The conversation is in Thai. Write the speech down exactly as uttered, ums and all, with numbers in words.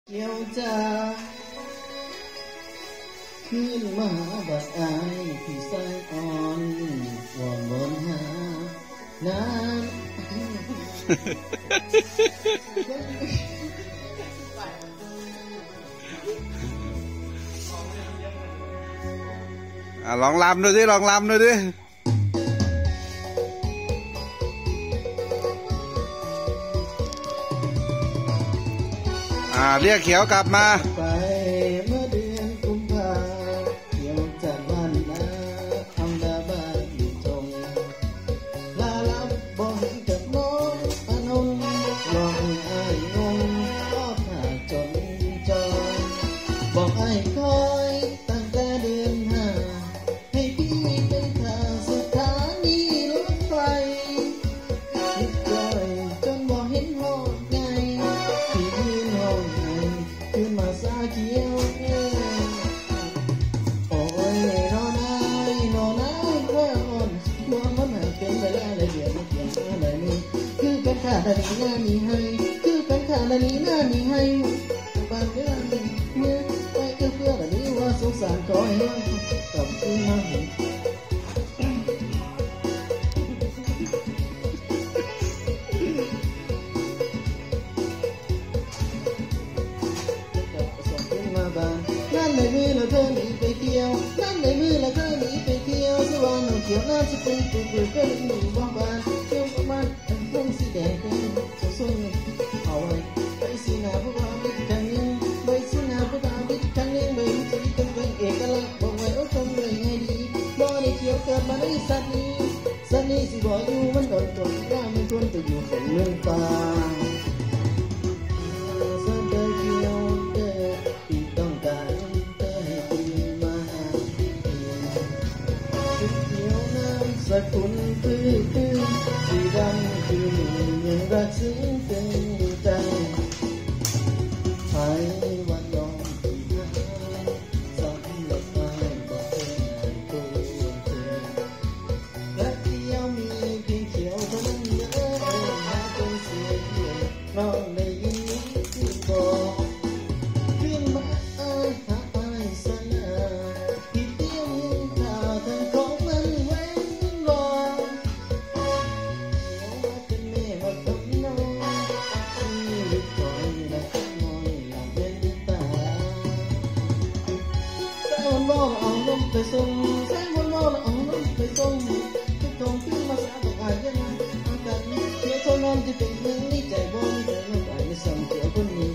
เกี่ยวจาขึ้นมาบัดอายพี่สายอ่อนวอนวอนหาน้ำอ่ะลองลำดูดิลองลำดูดิอ่าเรียกเขียวกลับมาไปเมื่อเดือนกุมภาเขียวจากบ้านนาทำดาบ้านอยู่ตรงลาลับบอกเห็นกับน้องอนนท์ลองไอ้งงก็ขาดจนจอยบอกไอ้คอยตั้งแต่เดือนห้าให้พี่เป็นข้าสถานีรถไฟคิดใจจนบอกเห็นหอดไงที่ยืนห้องไหนขึ้นมาสาเขียวเอ้โอ้ยนอนนายนอนนายก็อ่อนมองมันหาเป็นเวลาเลยเดี๋ยวมันเปลี่ยนอะไรนี่คือเป็นข้าดานีหน้ามีให้คือเป็นข้าดานีหน้ามีให้บางเรื่องเมื่อไปก็เพื่อแบบนี้ว่าสงสารขอให้กลับคืนมาเห็นนั่นในมือเราเธอหนีไปเที่ยวนั่นในมือเราเธอหนีไปเที่ยวสว่างหนุ่มเขียวน้ำสกุลปุยปุยก็หนุ่มบ้าบานเที่ยวประมาณเป็นพวงสีแดงเป็นส่งเอาไว้ไปสีหน้าพวกเราบิดคันนึงไปสีหน้าพวกเราบิดคันนึงไปสีกันเป็นเอกลักษณ์บอกไว้ว่าทำไงไงดีบ่ได้เกี่ยวเกิดมาในสัตว์นี้สัตว์นี้สิบ่อยู่มันโดนตนว่ามันควรจะอยู่เป็นเมืองป่าสกุลพื้นพื้นสีดำคือยังรักซึ้งเป็นใจไทยวันลองที่หาสำหรับไม่บอกเป็นตัวเธอและเดียวมีเพียงเขียวเท่านั้นเยอะหาจนเสียเดียวน้องได้ยินที่บอกขึ้นมาอายหาอายสนาที่เตี้ยมข่าวทั้งของมันเว้นไปส่งแสงวันมอละอ่อนลงไปส่งทุกทงขึ้นมาสาบอกอายยังอาการเขียวเท่านอนที่เป็นเมืองนี้ใจบ่มีแต่ลมอายไม่สั่งเขียวคนนี้